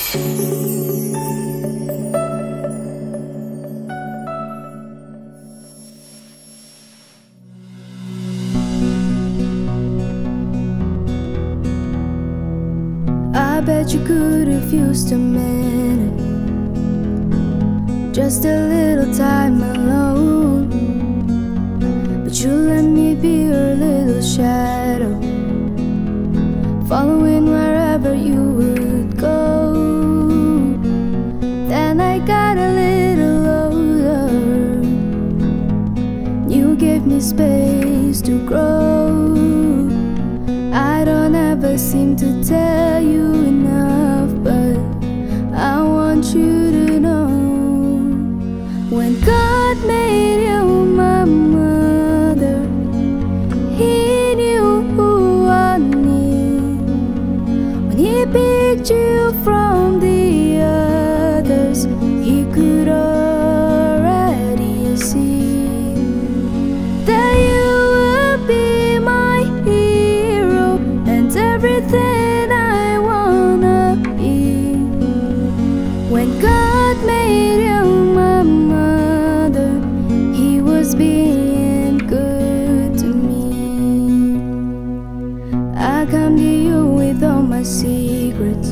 I bet you could have used a minute, just a little time alone. But you let me be your little shadow, following wherever you would go. Then I got a little older, you gave me space to grow. I don't ever seem to tell you enough, but I want you to know, when God made you my mother, He knew who I need. When He picked you from the others, He could already see that you would be my hero and everything I wanna be. When God made you my mother, He was being good to me. I come to you with all my secrets,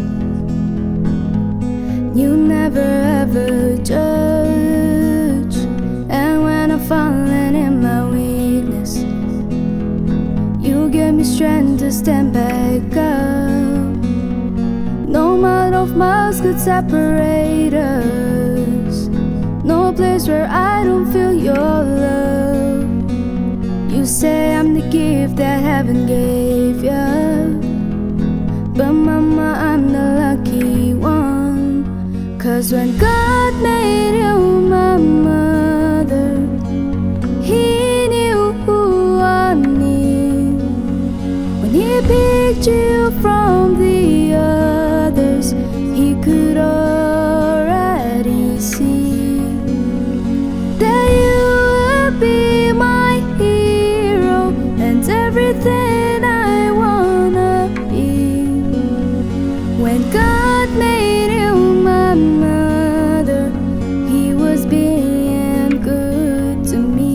you never ever judge. And when I'm falling in my weakness, you give me strength to stand back up. No amount of miles could separate us, no place where I don't feel your love. You say I'm the gift that heaven gave ya, but mama, I'm the lucky one. 'Cause when God made you my mother, He knew who I need. When He picked you from the others, He could already see that you would be my hero and everything I wanna be. When God made you my mother, He was being good to me.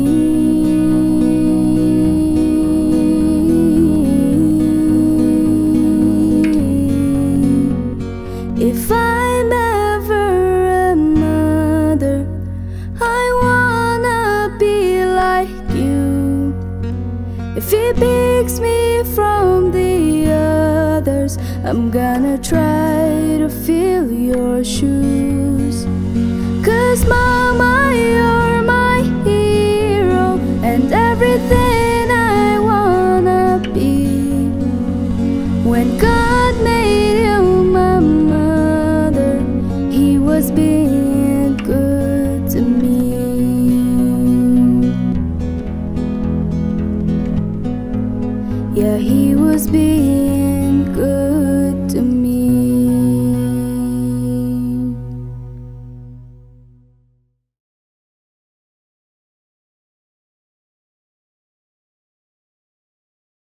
If I'm ever a mother, I wanna be like you. If He picks me from the others, I'm gonna try to fill your shoes. 'Cause mama, you're my hero and everything I wanna be. When God made you my mother, He was being good to me.